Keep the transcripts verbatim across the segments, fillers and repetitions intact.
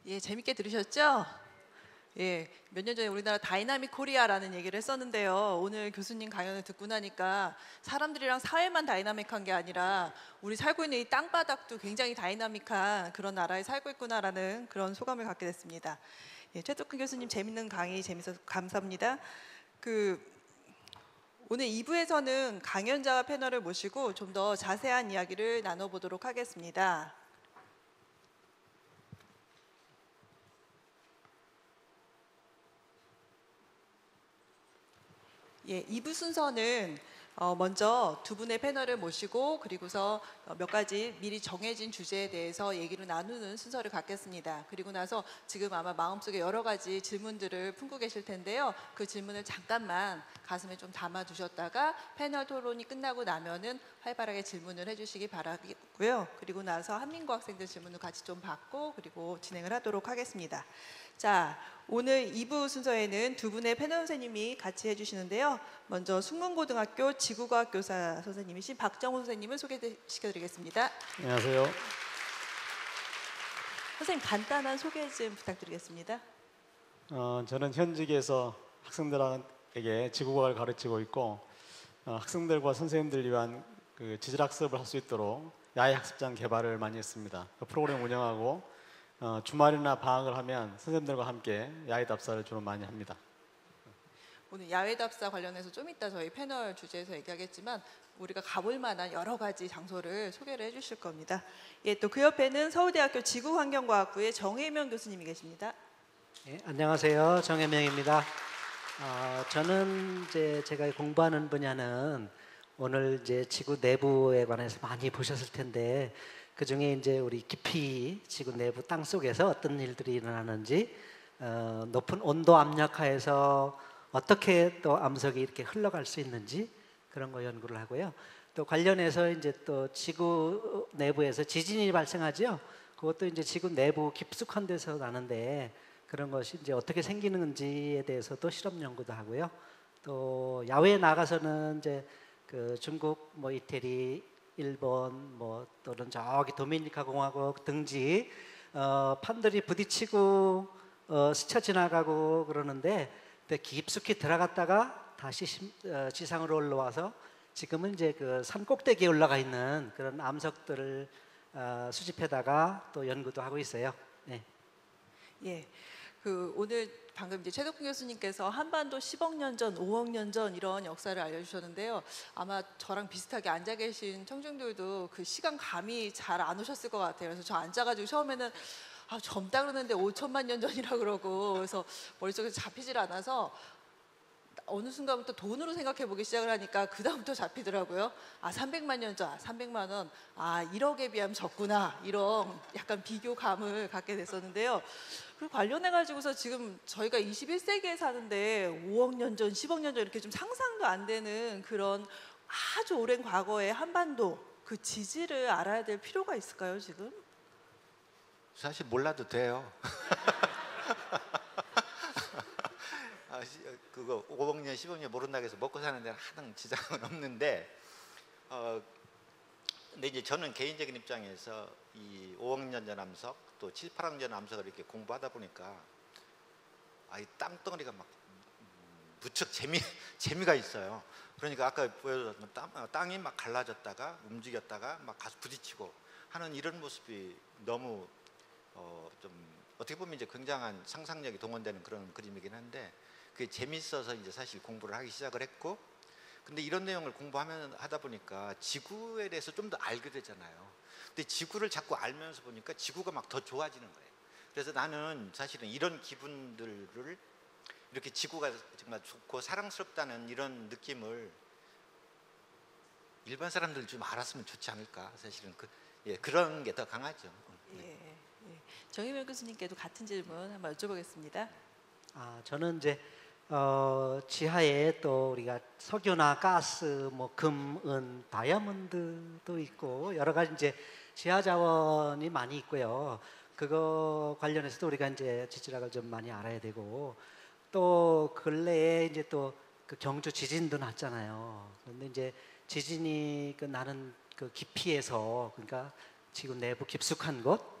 예, 재밌게 들으셨죠? 예, 몇 년 전에 우리나라 다이나믹 코리아라는 얘기를 했었는데요. 오늘 교수님 강연을 듣고 나니까 사람들이랑 사회만 다이나믹한 게 아니라 우리 살고 있는 이 땅바닥도 굉장히 다이나믹한 그런 나라에 살고 있구나라는 그런 소감을 갖게 됐습니다. 예, 최덕근 교수님 재밌는 강의 재밌어서 감사합니다. 그 오늘 이 부에서는 강연자와 패널을 모시고 좀 더 자세한 이야기를 나눠보도록 하겠습니다. 예, 이 부 순서는 어, 먼저 두 분의 패널을 모시고 그리고서 몇 가지 미리 정해진 주제에 대해서 얘기를 나누는 순서를 갖겠습니다. 그리고 나서 지금 아마 마음속에 여러 가지 질문들을 품고 계실 텐데요. 그 질문을 잠깐만 가슴에 좀 담아두셨다가 패널 토론이 끝나고 나면은 활발하게 질문을 해주시기 바라고요. 그리고 나서 한민구 학생들 질문을 같이 좀 받고 그리고 진행을 하도록 하겠습니다. 자, 오늘 이 부 순서에는 두 분의 패널 선생님이 같이 해주시는데요. 먼저 숙문고등학교 지구과학 교사 선생님이신 박정호 선생님을 소개시켜드리겠습니다. 안녕하세요. 선생님 간단한 소개 좀 부탁드리겠습니다. 어, 저는 현직에서 학생들에게 지구과학을 가르치고 있고 어, 학생들과 선생님들 위한 그 지질학습을 할 수 있도록 야외학습장 개발을 많이 했습니다. 그 프로그램 운영하고 어, 주말이나 방학을 하면 선생님들과 함께 야외 답사를 주로 많이 합니다. 오늘 야외 답사 관련해서 좀 이따 저희 패널 주제에서 얘기하겠지만 우리가 가볼 만한 여러 가지 장소를 소개를 해주실 겁니다. 예, 또 그 옆에는 서울대학교 지구환경과학부의 정혜명 교수님이 계십니다. 예, 안녕하세요. 정혜명입니다. 어, 저는 이제 제가 공부하는 분야는 오늘 이제 지구 내부에 관해서 많이 보셨을 텐데 그 중에 이제 우리 깊이 지구 내부 땅 속에서 어떤 일들이 일어나는지 어, 높은 온도 압력하에서 어떻게 또 암석이 이렇게 흘러갈 수 있는지 그런 거 연구를 하고요. 또 관련해서 이제 또 지구 내부에서 지진이 발생하죠. 그것도 이제 지구 내부 깊숙한 데서 나는데 그런 것이 이제 어떻게 생기는지에 대해서도 실험 연구도 하고요. 또 야외에 나가서는 이제 그 중국, 뭐 이태리, 일본, 뭐 또는 저기 도미니카 공화국 등지 어, 판들이 부딪히고 어, 스쳐 지나가고 그러는데 깊숙이 들어갔다가 다시 심, 어, 지상으로 올라와서 지금은 이제 그 산 꼭대기에 올라가 있는 그런 암석들을 어, 수집해다가 또 연구도 하고 있어요. 네. 예. 그 오늘 방금 이제 최덕근 교수님께서 한반도 십억 년 전, 오억 년 전 이런 역사를 알려주셨는데요. 아마 저랑 비슷하게 앉아 계신 청중들도 그 시간 감이 잘 안 오셨을 것 같아요. 그래서 저 앉아가지고 처음에는 아, 젊다 그러는데 오천만 년 전이라 그러고 그래서 머릿속에 잡히질 않아서 어느 순간부터 돈으로 생각해 보기 시작을 하니까 그 다음부터 잡히더라고요. 아, 삼백만 년 전, 삼백만 원, 아 일억에 비하면 적구나 이런 약간 비교감을 갖게 됐었는데요. 그리고 관련해 가지고서 지금 저희가 이십일 세기에 사는데 오억 년 전, 십억 년 전 이렇게 좀 상상도 안 되는 그런 아주 오랜 과거의 한반도 그 지질을 알아야 될 필요가 있을까요 지금? 사실 몰라도 돼요. 아, 그거 오억 년, 십억 년 모른다고 해서 먹고 사는 데는 하등 지장은 없는데 어, 근데 이제 저는 개인적인 입장에서 이 오억 년 전 암석 또 칠, 팔억 년 암석을 이렇게 공부하다 보니까 아, 이 땅덩어리가 막 무척 재미, 재미가 있어요. 그러니까 아까 보여줬던 땅, 땅이 막 갈라졌다가 움직였다가 막 가서 부딪히고 하는 이런 모습이 너무 어, 좀 어떻게 보면 이제 굉장한 상상력이 동원되는 그런 그림이긴 한데 그게 재밌어서 이제 사실 공부를 하기 시작을 했고 근데 이런 내용을 공부하면 하다 보니까 지구에 대해서 좀 더 알게 되잖아요. 근데 지구를 자꾸 알면서 보니까 지구가 막 더 좋아지는 거예요. 그래서 나는 사실은 이런 기분들을 이렇게 지구가 정말 좋고 사랑스럽다는 이런 느낌을 일반 사람들 좀 알았으면 좋지 않을까. 사실은 그, 예, 그런 게 더 강하죠. 예, 예. 정혜명 교수님께도 같은 질문 한번 여쭤보겠습니다. 아, 저는 이제 어, 지하에 또 우리가 석유나 가스, 뭐 금, 은, 다이아몬드도 있고 여러 가지 이제 지하 자원이 많이 있고요. 그거 관련해서도 우리가 이제 지질학을 좀 많이 알아야 되고 또 근래에 이제 또 그 경주 지진도 났잖아요. 그런데 이제 지진이 그 나는 그 깊이에서 그러니까 지구 내부 깊숙한 곳,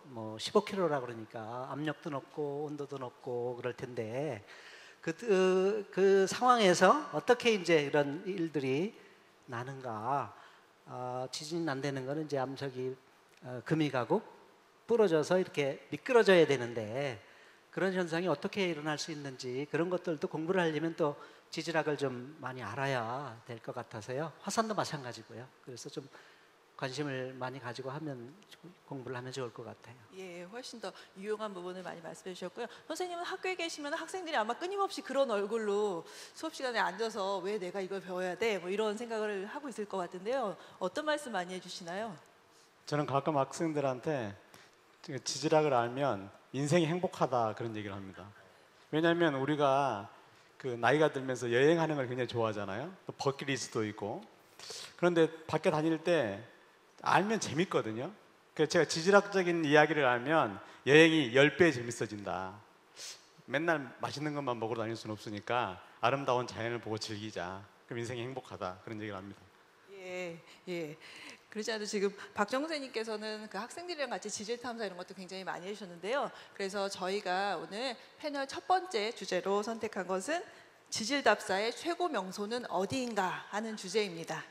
뭐 십오 킬로그램라 그러니까 압력도 높고 온도도 높고 그럴 텐데 그, 그, 그 상황에서 어떻게 이제 이런 일들이 나는가? 어, 지진이 난다는 거는 이제 암석이 어, 금이 가고 부러져서 이렇게 미끄러져야 되는데 그런 현상이 어떻게 일어날 수 있는지 그런 것들도 공부를 하려면 또 지질학을 좀 많이 알아야 될 것 같아서요. 화산도 마찬가지고요. 그래서 좀 관심을 많이 가지고 하면 공부를 하면 좋을 것 같아요. 예, 훨씬 더 유용한 부분을 많이 말씀해 주셨고요. 선생님은 학교에 계시면 학생들이 아마 끊임없이 그런 얼굴로 수업 시간에 앉아서 왜 내가 이걸 배워야 돼? 뭐 이런 생각을 하고 있을 것 같은데요. 어떤 말씀 많이 해주시나요? 저는 가끔 학생들한테 지질학을 알면 인생이 행복하다 그런 얘기를 합니다. 왜냐하면 우리가 그 나이가 들면서 여행하는 걸 굉장히 좋아하잖아요. 또 버킷리스트도 있고. 그런데 밖에 다닐 때 알면 재밌거든요. 그래서 제가 지질학적인 이야기를 알면 여행이 열 배 재밌어진다. 맨날 맛있는 것만 먹으러 다닐 수는 없으니까 아름다운 자연을 보고 즐기자. 그럼 인생이 행복하다. 그런 얘기를 합니다. 예, 예. 그렇지 않아도 지금 박정 선생님께서는 그 학생들이랑 같이 지질 탐사 이런 것도 굉장히 많이 해주셨는데요. 그래서 저희가 오늘 패널 첫 번째 주제로 선택한 것은 지질 답사의 최고 명소는 어디인가 하는 주제입니다.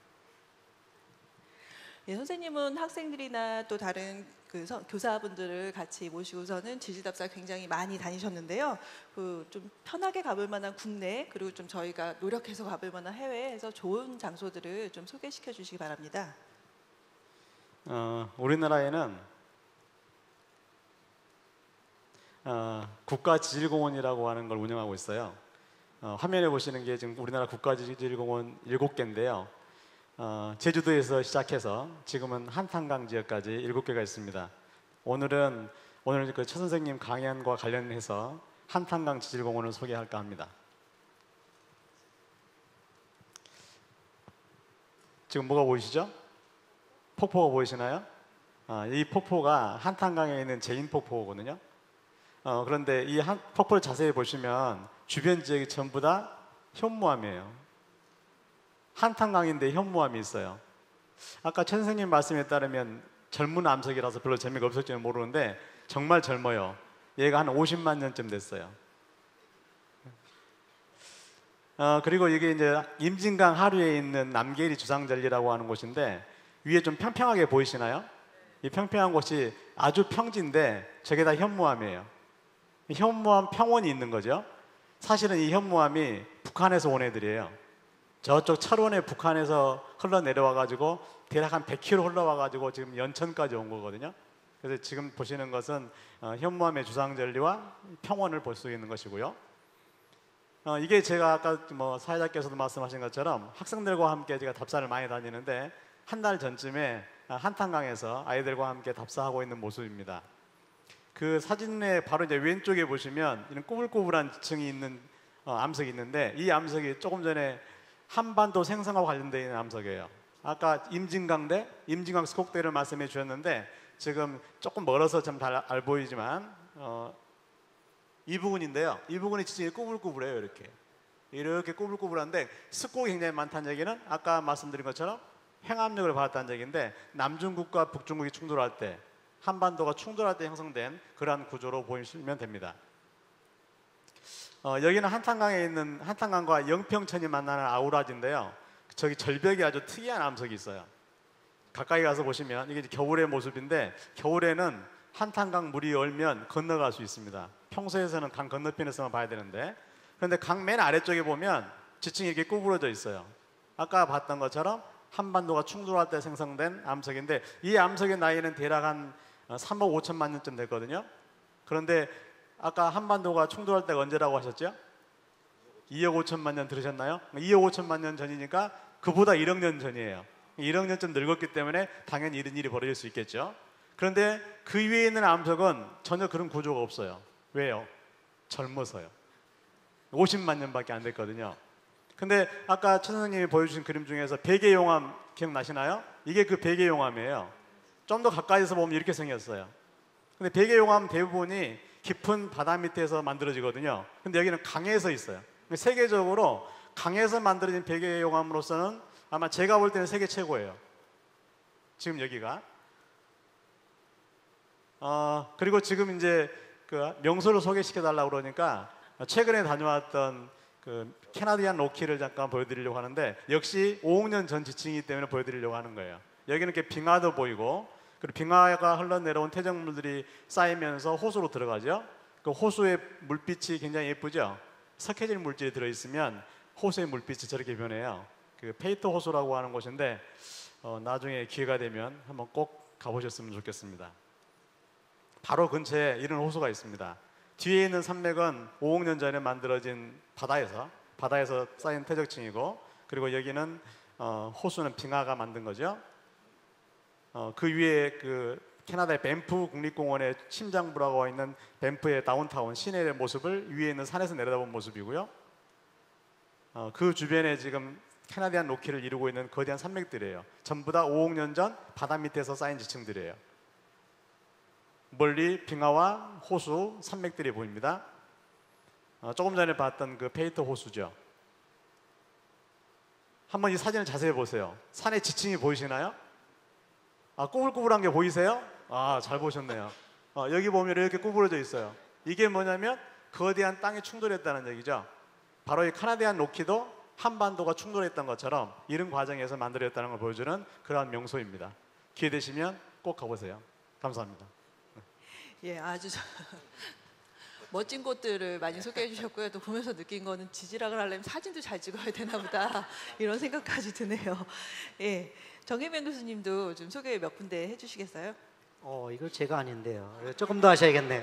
예, 선생님은 학생들이나 또 다른 그 서, 교사분들을 같이 모시고서는 지질답사 굉장히 많이 다니셨는데요. 그 좀 편하게 가볼 만한 국내 그리고 좀 저희가 노력해서 가볼 만한 해외에서 좋은 장소들을 좀 소개시켜 주시기 바랍니다. 어, 우리나라에는 어, 국가지질공원이라고 하는 걸 운영하고 있어요. 어, 화면에 보시는 게 지금 우리나라 국가지질공원 일곱 개인데요. 어, 제주도에서 시작해서 지금은 한탄강 지역까지 일곱 개가 있습니다. 오늘은 오늘 그 최 선생님 강연과 관련해서 한탄강 지질공원을 소개할까 합니다. 지금 뭐가 보이시죠? 폭포가 보이시나요? 어, 이 폭포가 한탄강에 있는 제인폭포거든요. 어, 그런데 이 한, 폭포를 자세히 보시면 주변 지역이 전부 다 현무암이에요. 한탄강인데 현무암이 있어요. 아까 천 선생님 말씀에 따르면 젊은 암석이라서 별로 재미가 없을지는 모르는데 정말 젊어요. 얘가 한 오십만 년쯤 됐어요. 어, 그리고 이게 이제 임진강 하류에 있는 남계리 주상절리라고 하는 곳인데 위에 좀 평평하게 보이시나요? 이 평평한 곳이 아주 평지인데 저게 다 현무암이에요. 현무암 평원이 있는 거죠. 사실은 이 현무암이 북한에서 온 애들이에요. 저쪽 철원에 북한에서 흘러내려와 가지고 대략 한 백 킬로미터 흘러와 가지고 지금 연천까지 온 거거든요. 그래서 지금 보시는 것은 어, 현무암의 주상절리와 평원을 볼 수 있는 것이고요. 어, 이게 제가 아까 뭐 사회자께서도 말씀하신 것처럼 학생들과 함께 제가 답사를 많이 다니는데 한 달 전쯤에 한탄강에서 아이들과 함께 답사하고 있는 모습입니다. 그 사진에 바로 이제 왼쪽에 보시면 이런 꼬불꼬불한 지층이 있는 어, 암석이 있는데 이 암석이 조금 전에 한반도 생성과 관련되어 있는 암석이에요. 아까 임진강대, 임진강 스곡대를 말씀해 주셨는데 지금 조금 멀어서 좀 잘 안 보이지만 어, 이 부분인데요. 이 부분이 진짜 꼬불꼬불해요. 이렇게 이렇게 꼬불꼬불한데 스곡이 굉장히 많다는 얘기는 아까 말씀드린 것처럼 횡압력을 받았다는 얘기인데 남중국과 북중국이 충돌할 때 한반도가 충돌할 때 형성된 그러한 구조로 보시면 됩니다. 어, 여기는 한탄강에 있는 한탄강과 영평천이 만나는 아우라지인데요. 저기 절벽이 아주 특이한 암석이 있어요. 가까이 가서 보시면 이게 겨울의 모습인데 겨울에는 한탄강 물이 얼면 건너갈 수 있습니다. 평소에서는 강 건너편에서만 봐야 되는데 그런데 강 맨 아래쪽에 보면 지층이 이렇게 구부러져 있어요. 아까 봤던 것처럼 한반도가 충돌할 때 생성된 암석인데 이 암석의 나이는 대략 한 삼억 오천만 년쯤 됐거든요. 그런데 아까 한반도가 충돌할 때가 언제라고 하셨죠? 이억 오천만 년 들으셨나요? 이억 오천만 년 전이니까 그보다 일억 년 전이에요. 일억 년쯤 늙었기 때문에 당연히 이런 일이 벌어질 수 있겠죠. 그런데 그 위에 있는 암석은 전혀 그런 구조가 없어요. 왜요? 젊어서요. 오십만 년밖에 안 됐거든요. 근데 아까 최 선생님이 보여주신 그림 중에서 베개용암 기억나시나요? 이게 그 베개용암이에요. 좀 더 가까이서 보면 이렇게 생겼어요. 근데 베개용암 대부분이 깊은 바다 밑에서 만들어지거든요. 근데 여기는 강에서 있어요. 세계적으로 강에서 만들어진 베개용암으로서는 아마 제가 볼 때는 세계 최고예요. 지금 여기가. 어, 그리고 지금 이제 그 명소를 소개시켜 달라고 그러니까 최근에 다녀왔던 그 캐나디안 로키를 잠깐 보여드리려고 하는데 역시 오억 년 전 지층이기 때문에 보여드리려고 하는 거예요. 여기는 이렇게 빙하도 보이고 그리고 빙하가 흘러내려온 퇴적물들이 쌓이면서 호수로 들어가죠. 그 호수의 물빛이 굉장히 예쁘죠. 석회질 물질이 들어있으면 호수의 물빛이 저렇게 변해요. 그 페이터 호수라고 하는 곳인데 어, 나중에 기회가 되면 한번 꼭 가보셨으면 좋겠습니다. 바로 근처에 이런 호수가 있습니다. 뒤에 있는 산맥은 오억 년 전에 만들어진 바다에서 바다에서 쌓인 퇴적층이고 그리고 여기는 어, 호수는 빙하가 만든 거죠. 어, 그 위에 그 캐나다의 밴프 국립공원의 심장부라고 있는 밴프의 다운타운 시내의 모습을 위에 있는 산에서 내려다본 모습이고요. 어, 그 주변에 지금 캐나디안 로키를 이루고 있는 거대한 산맥들이에요. 전부 다 오억 년 전 바다 밑에서 쌓인 지층들이에요. 멀리 빙하와 호수, 산맥들이 보입니다. 어, 조금 전에 봤던 그 페이터 호수죠. 한번 이 사진을 자세히 보세요. 산의 지층이 보이시나요? 아, 꾸불꾸불한 게 보이세요? 아, 잘 보셨네요. 어, 여기 보면 이렇게 구부러져 있어요. 이게 뭐냐면 거대한 땅이 충돌했다는 얘기죠. 바로 이 카나디안 로키도 한반도가 충돌했던 것처럼 이런 과정에서 만들어졌다는 걸 보여주는 그러한 명소입니다. 기회 되시면 꼭 가보세요. 감사합니다. 예, 아주 저- 멋진 곳들을 많이 소개해 주셨고요. 또 보면서 느낀 거는 지질학을 하려면 사진도 잘 찍어야 되나 보다 이런 생각까지 드네요. 예, 정혜명 교수님도 좀 소개 몇 군데 해주시겠어요? 어, 이거 제가 아닌데요. 조금 더 하셔야겠네요.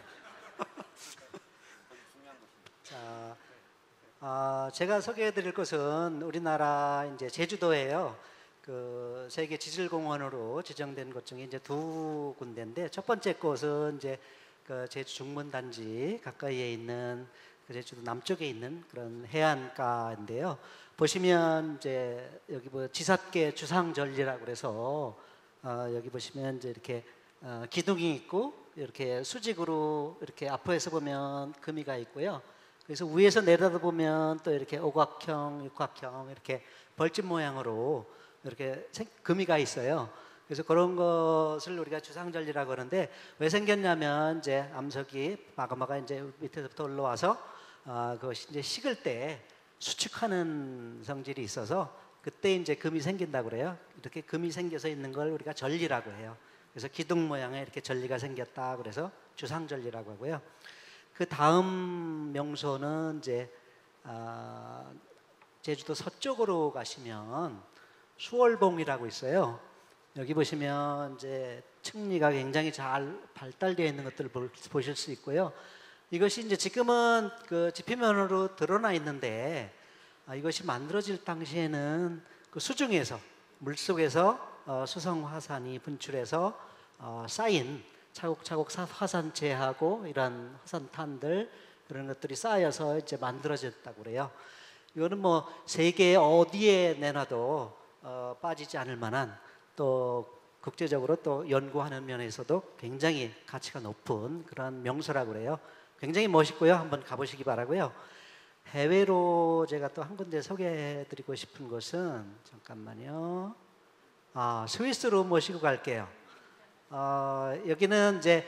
자, 아, 제가 소개해드릴 곳은 우리나라 이제 제주도예요. 그 세계 지질공원으로 지정된 곳 중에 이제 두 군데인데 첫 번째 곳은 이제 그 제주 중문단지 가까이에 있는 그 제주도 남쪽에 있는 그런 해안가인데요. 보시면 이제 여기 뭐 지삿개 주상절리라고 그래서 어, 여기 보시면 이제 이렇게 어, 기둥이 있고 이렇게 수직으로 이렇게 앞에서 보면 금이가 있고요. 그래서 위에서 내려다보면 또 이렇게 오각형, 육각형 이렇게 벌집 모양으로 이렇게 생, 금이가 있어요. 그래서 그런 것을 우리가 주상절리라고 하는데 왜 생겼냐면 이제 암석이 마그마가 이제 밑에서부터 올라와서 어, 그것이 이제 식을 때 수축하는 성질이 있어서 그때 이제 금이 생긴다고 그래요. 이렇게 금이 생겨서 있는 걸 우리가 절리라고 해요. 그래서 기둥 모양의 이렇게 절리가 생겼다 그래서 주상절리라고 하고요. 그 다음 명소는 이제 아, 제주도 서쪽으로 가시면 수월봉이라고 있어요. 여기 보시면 이제 층리가 굉장히 잘 발달되어 있는 것들을 볼, 보실 수 있고요. 이것이 이제 지금은 그 지표면으로 드러나 있는데 아, 이것이 만들어질 당시에는 그 수중에서 물속에서 어, 수성 화산이 분출해서 어, 쌓인 차곡차곡 화산재하고 이런 화산탄들 그런 것들이 쌓여서 이제 만들어졌다고 그래요. 이거는 뭐 세계 어디에 내놔도 어, 빠지지 않을 만한 또 국제적으로 또 연구하는 면에서도 굉장히 가치가 높은 그런 명소라고 그래요. 굉장히 멋있고요. 한번 가보시기 바라고요. 해외로 제가 또 한 군데 소개해드리고 싶은 곳은 잠깐만요. 아, 스위스로 모시고 갈게요. 어, 여기는 이제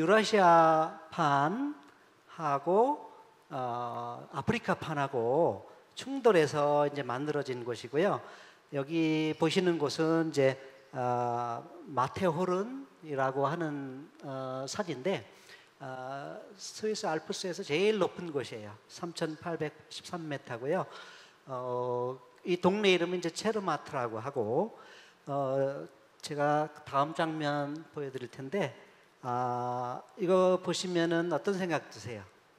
유라시아판하고 어, 아프리카판하고 충돌해서 이제 만들어진 곳이고요. 여기 보시는 곳은 이제 어, 마테호른이라고 하는 어, 산인데 어, 스위스 알프스에서 제일 높은 곳이에요. 삼천팔백십삼 미터고요. 어, 이 동네 이름은 이제 체르마트라고 하고 어, 제가 다음 장면 보여드릴 텐데 아, 이거 보시면은 어떤 생각 드세요?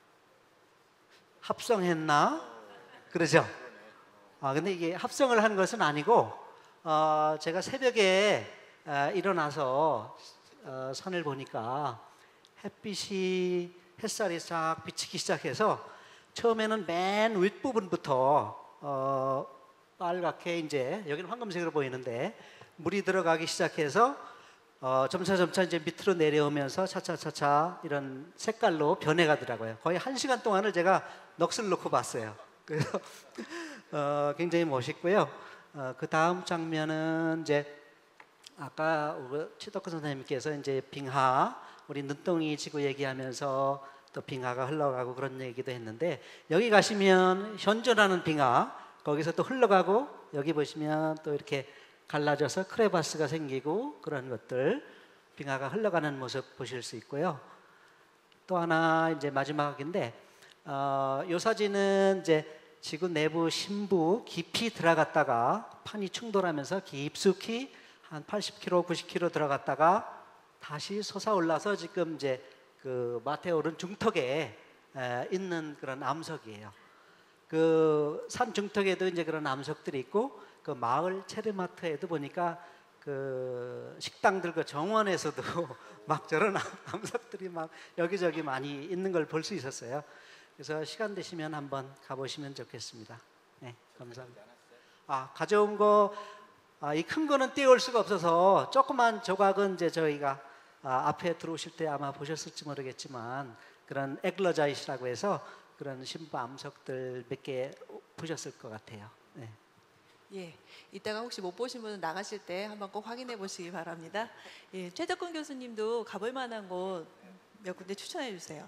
합성했나? 그러죠? 아, 근데 이게 합성을 한 것은 아니고 어, 제가 새벽에 어, 일어나서 어, 산을 보니까 햇빛이 햇살이 싹 비치기 시작해서 처음에는 맨 윗부분부터 어, 빨갛게 이제 여기는 황금색으로 보이는데 물이 들어가기 시작해서 어, 점차 점차 이제 밑으로 내려오면서 차차차차 이런 색깔로 변해가더라고요. 거의 한 시간 동안을 제가 넋을 놓고 봤어요. 그래서 어, 굉장히 멋있고요. 어, 그 다음 장면은 이제 아까 치덕크 선생님께서 이제 빙하 우리 눈덩이 지구 얘기하면서 또 빙하가 흘러가고 그런 얘기도 했는데, 여기 가시면 현존하는 빙하, 거기서 또 흘러가고, 여기 보시면 또 이렇게 갈라져서 크레바스가 생기고 그런 것들, 빙하가 흘러가는 모습 보실 수 있고요. 또 하나 이제 마지막인데, 어, 이 사진은 이제 지구 내부 심부 깊이 들어갔다가 판이 충돌하면서 깊숙이 한 팔십 킬로미터, 구십 킬로미터 들어갔다가 다시 솟아올라서 지금 이제 그 마테오른 중턱에 에, 있는 그런 암석이에요. 그 산 중턱에도 이제 그런 암석들이 있고, 그 마을 체르마트에도 보니까 그 식당들 그 정원에서도 막 저런 암석들이 막 여기저기 많이 있는 걸 볼 수 있었어요. 그래서 시간 되시면 한번 가보시면 좋겠습니다. 네, 감사합니다. 아, 가져온 거, 아, 이 큰 거는 띄울 수가 없어서 조그만 조각은 이제 저희가 아, 앞에 들어오실 때 아마 보셨을지 모르겠지만, 그런 에글러자이시라고 해서 그런 신부 암석들 몇 개 보셨을 것 같아요. 네. 예, 이따가 혹시 못 보신 분은 나가실 때 한번 꼭 확인해 보시기 바랍니다. 예, 최덕근 교수님도 가볼 만한 곳 몇 군데 추천해 주세요.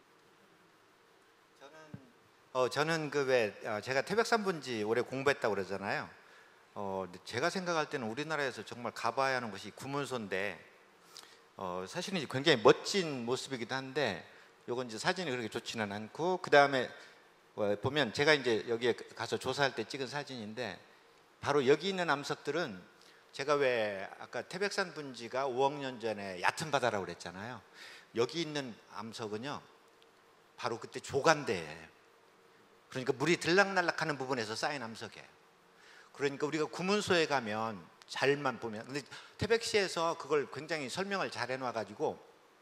어, 저는 그 왜 제가 태백산 분지 오래 공부했다고 그러잖아요. 어, 제가 생각할 때는 우리나라에서 정말 가봐야 하는 곳이 구문소인데, 어, 사실은 이제 굉장히 멋진 모습이기도 한데, 요건 이제 사진이 그렇게 좋지는 않고, 그 다음에 어, 보면 제가 이제 여기에 가서 조사할 때 찍은 사진인데, 바로 여기 있는 암석들은 제가 왜 아까 태백산 분지가 오억 년 전에 얕은 바다라고 그랬잖아요. 여기 있는 암석은요, 바로 그때 조간대예요. 그러니까 물이 들락날락하는 부분에서 쌓인 암석이에요. 그러니까 우리가 구문소에 가면 잘만 보면, 근데 태백시에서 그걸 굉장히 설명을 잘 해놔 가지고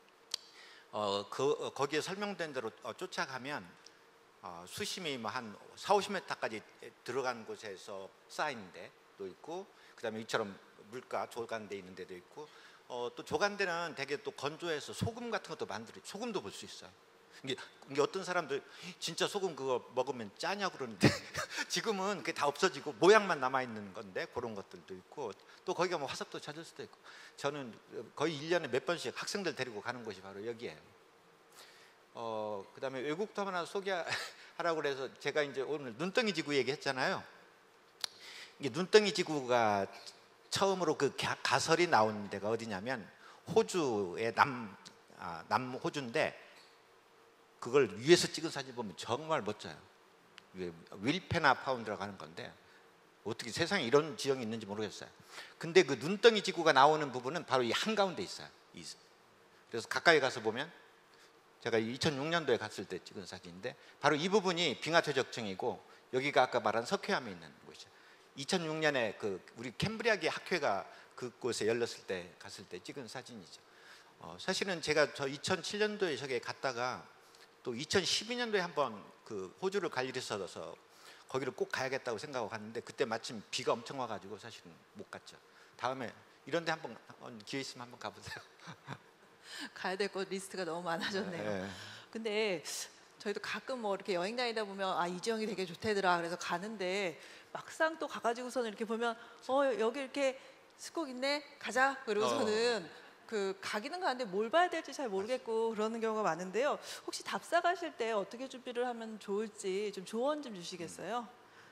어, 그, 어, 거기에 설명된 대로 어, 쫓아가면 어, 수심이 뭐 한 사오십 미터까지 들어간 곳에서 쌓인 데도 있고, 그 다음에 이처럼 물가 조간대 있는 데도 있고, 어, 또 조간대는 되게 또 건조해서 소금 같은 것도 만들어, 소금도 볼 수 있어요. 이게, 이게 어떤 사람들 진짜 소금 그거 먹으면 짜냐고 그러는데 지금은 그게 다 없어지고 모양만 남아있는 건데, 그런 것들도 있고, 또 거기가 뭐 화석도 찾을 수도 있고. 저는 거의 일 년에 몇 번씩 학생들 데리고 가는 곳이 바로 여기예요. 어, 그 다음에 외국도 하나 소개하라고 그래서 제가 이제 오늘 눈덩이 지구 얘기했잖아요. 이게 눈덩이 지구가 처음으로 그 가설이 나온 데가 어디냐면 호주의 남, 아, 남호주인데, 그걸 위에서 찍은 사진 보면 정말 멋져요. 윌페나 파운드라고 하는 건데, 어떻게 세상에 이런 지형이 있는지 모르겠어요. 근데 그 눈덩이 지구가 나오는 부분은 바로 이 한가운데 있어요. 그래서 가까이 가서 보면, 제가 이천육 년도에 갔을 때 찍은 사진인데, 바로 이 부분이 빙하 퇴적층이고, 여기가 아까 말한 석회암이 있는 곳이죠. 이천육 년에 그 우리 캠브리아계 학회가 그곳에 열렸을 때 갔을 때 찍은 사진이죠. 어, 사실은 제가 저 이천칠 년도에 저기에 갔다가 또 이천십이 년도에 한번 그 호주를 갈 일이 있어서 거기를 꼭 가야겠다고 생각하고 갔는데, 그때 마침 비가 엄청 와가지고 사실은 못 갔죠. 다음에 이런 데 한번 기회 있으면 한번 가보세요. 가야 될 곳 리스트가 너무 많아졌네요. 네. 근데 저희도 가끔 뭐 이렇게 여행 다니다 보면 아, 이 지형이 되게 좋대더라 그래서 가는데, 막상 또 가가지고서는 이렇게 보면 어, 여기 이렇게 숲곡 있네, 가자. 그러고서는 어. 그 가기는 가는데 뭘 봐야 될지 잘 모르겠고 그러는 경우가 많은데요. 혹시 답사 가실 때 어떻게 준비를 하면 좋을지 좀 조언 좀 주시겠어요?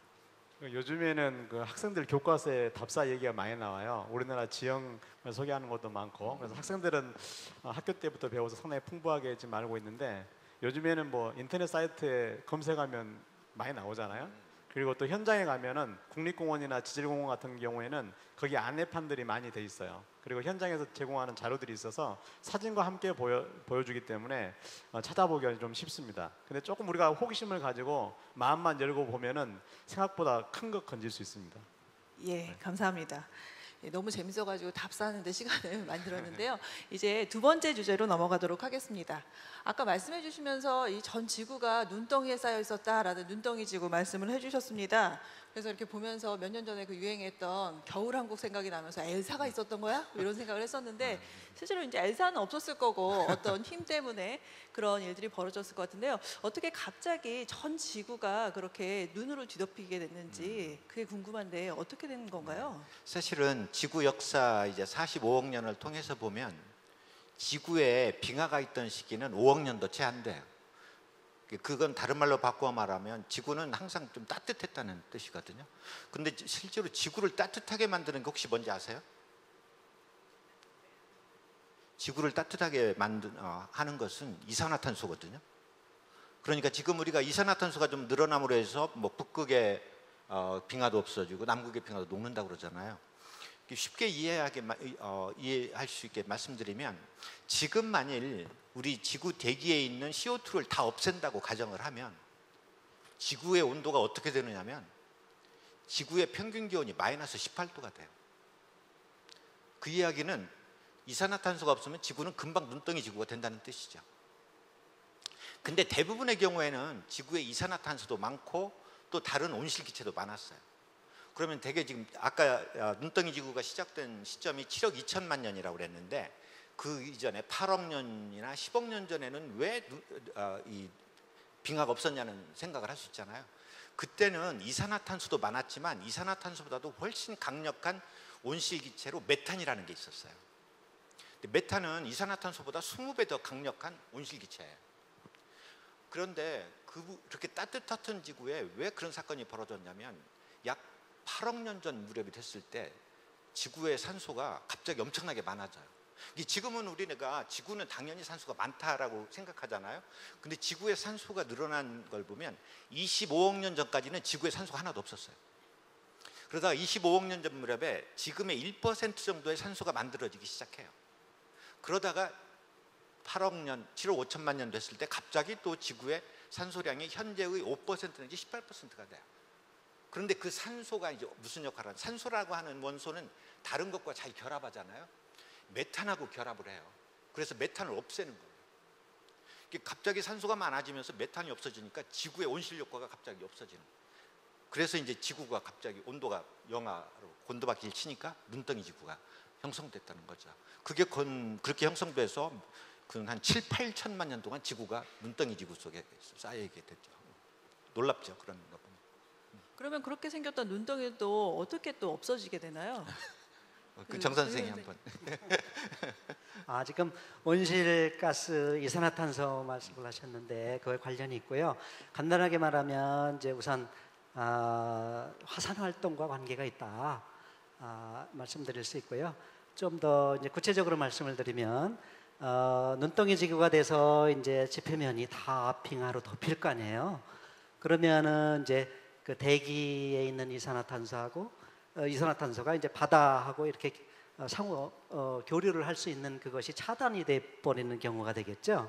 요즘에는 그 학생들 교과서에 답사 얘기가 많이 나와요. 우리나라 지형을 소개하는 것도 많고, 그래서 학생들은 학교 때부터 배워서 상당히 풍부하게 지금 알고 있는데, 요즘에는 뭐 인터넷 사이트에 검색하면 많이 나오잖아요. 그리고 또 현장에 가면은 국립공원이나 지질공원 같은 경우에는 거기 안내판들이 많이 돼 있어요. 그리고 현장에서 제공하는 자료들이 있어서 사진과 함께 보여, 보여주기 때문에 찾아보기가 좀 쉽습니다. 근데 조금 우리가 호기심을 가지고 마음만 열고 보면은 생각보다 큰 것 건질 수 있습니다. 예, 감사합니다. 예, 너무 재밌어가지고 답사하는데 시간을 많이 들었는데요. 이제 두 번째 주제로 넘어가도록 하겠습니다. 아까 말씀해 주시면서 이 전 지구가 눈덩이에 쌓여 있었다라는 눈덩이 지구 말씀을 해주셨습니다. 그래서 이렇게 보면서 몇 년 전에 그 유행했던 겨울왕국 생각이 나면서 엘사가 있었던 거야? 이런 생각을 했었는데, 실제로 이제 엘사는 없었을 거고 어떤 힘 때문에 그런 일들이 벌어졌을 것 같은데요. 어떻게 갑자기 전 지구가 그렇게 눈으로 뒤덮이게 됐는지 그게 궁금한데 어떻게 된 건가요? 사실은 지구 역사 이제 사십오억 년을 통해서 보면 지구에 빙하가 있던 시기는 오억 년도 채 안 돼요. 그건 다른 말로 바꾸어 말하면 지구는 항상 좀 따뜻했다는 뜻이거든요. 근데 실제로 지구를 따뜻하게 만드는 게 혹시 뭔지 아세요? 지구를 따뜻하게 만드, 어, 하는 것은 이산화탄소거든요. 그러니까 지금 우리가 이산화탄소가 좀 늘어남으로 해서 뭐 북극의 어, 빙하도 없어지고 남극의 빙하도 녹는다고 그러잖아요. 쉽게 이해하게, 어, 이해할 수 있게 말씀드리면, 지금 만일 우리 지구 대기에 있는 씨오투를 다 없앤다고 가정을 하면 지구의 온도가 어떻게 되느냐면 지구의 평균 기온이 마이너스 십팔 도가 돼요. 그 이야기는 이산화탄소가 없으면 지구는 금방 눈덩이 지구가 된다는 뜻이죠. 근데 대부분의 경우에는 지구에 이산화탄소도 많고 또 다른 온실기체도 많았어요. 그러면 대개 지금 아까 눈덩이 지구가 시작된 시점이 칠억 이천만 년이라고 그랬는데, 그 이전에 팔억 년이나 십억 년 전에는 왜 이 빙하가 없었냐는 생각을 할 수 있잖아요. 그때는 이산화탄소도 많았지만 이산화탄소보다도 훨씬 강력한 온실기체로 메탄이라는 게 있었어요. 근데 메탄은 이산화탄소보다 이십 배 더 강력한 온실기체예요. 그런데 그렇게 따뜻했던 지구에 왜 그런 사건이 벌어졌냐면, 약 팔억 년 전 무렵이 됐을 때 지구의 산소가 갑자기 엄청나게 많아져요. 지금은 우리가 지구는 당연히 산소가 많다라고 생각하잖아요. 근데 지구의 산소가 늘어난 걸 보면 이십오억 년 전까지는 지구에 산소가 하나도 없었어요. 그러다가 이십오억 년 전 무렵에 지금의 일 퍼센트 정도의 산소가 만들어지기 시작해요. 그러다가 팔억 년, 칠억 오천만 년 됐을 때 갑자기 또 지구의 산소량이 현재의 오 퍼센트 내지 십팔 퍼센트가 돼요. 그런데 그 산소가 이제 무슨 역할을 하는, 산소라고 하는 원소는 다른 것과 잘 결합하잖아요. 메탄하고 결합을 해요. 그래서 메탄을 없애는 거예요. 갑자기 산소가 많아지면서 메탄이 없어지니까 지구의 온실 효과가 갑자기 없어지는 거예요. 그래서 이제 지구가 갑자기 온도가 영하로 곤두박질 치니까 눈덩이 지구가 형성됐다는 거죠. 그게 건, 그렇게 형성돼서 한 칠, 팔천만 년 동안 지구가 눈덩이 지구 속에 쌓여있게 됐죠. 놀랍죠, 그런 거 보면. 그러면 그렇게 생겼던 눈덩이도 어떻게 또 없어지게 되나요? 그 정 선생이 한번. 아, 지금 온실가스 이산화탄소 말씀을 하셨는데 그와 관련이 있고요. 간단하게 말하면 이제 우선 아, 화산 활동과 관계가 있다 아, 말씀드릴 수 있고요. 좀 더 이제 구체적으로 말씀을 드리면 어, 눈덩이 지구가 돼서 이제 지표면이 다 빙하로 덮일 거 아니에요. 그러면은 이제 그 대기에 있는 이산화탄소하고 어, 이산화탄소가 이제 바다하고 이렇게 어, 상호 어, 교류를 할 수 있는 그것이 차단이 돼 버리는 경우가 되겠죠.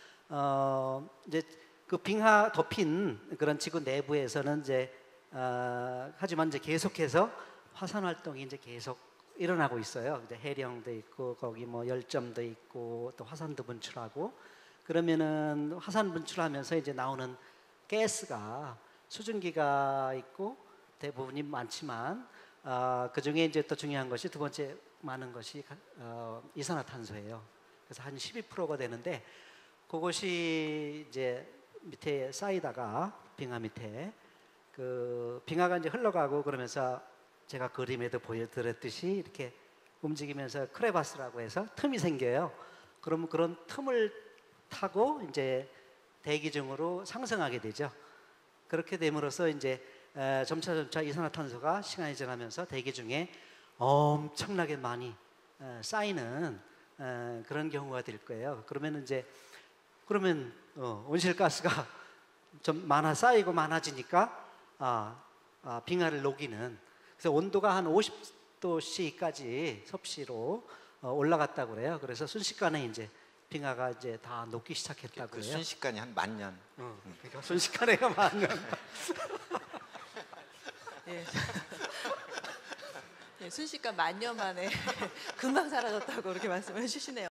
어, 이제 그 빙하 덮인 그런 지구 내부에서는 이제 어, 하지만 이제 계속해서 화산 활동이 이제 계속 일어나고 있어요. 이제 해령도 있고 거기 뭐 열점도 있고 또 화산도 분출하고, 그러면은 화산 분출하면서 이제 나오는 가스가 수증기가 있고 대부분이 많지만 어, 그 중에 이제 또 중요한 것이 두 번째 많은 것이 어, 이산화탄소예요. 그래서 한 십이 퍼센트가 되는데 그것이 이제 밑에 쌓이다가 빙하 밑에 그 빙하가 이제 흘러가고 그러면서 제가 그림에도 보여드렸듯이 이렇게 움직이면서 크레바스라고 해서 틈이 생겨요. 그러면 그런 틈을 타고 이제 대기 중으로 상승하게 되죠. 그렇게 됨으로써 이제 에, 점차 점차 이산화탄소가 시간이 지나면서 대기 중에 엄청나게 많이 에, 쌓이는 에, 그런 경우가 될 거예요. 그러면 이제 그러면 어, 온실가스가 좀 많아 쌓이고 많아지니까 아, 아, 빙하를 녹이는, 그래서 온도가 한 오십 도씨까지 섭씨로 어, 올라갔다고 그래요. 그래서 순식간에 이제 빙하가 이제 다 녹기 시작했다고 그 해요. 순식간이 한 만 년. 어, 그러니까 순식간에가 만 년. 예. 예, 순식간 만 년 만에 금방 사라졌다고 그렇게 말씀을 해주시네요.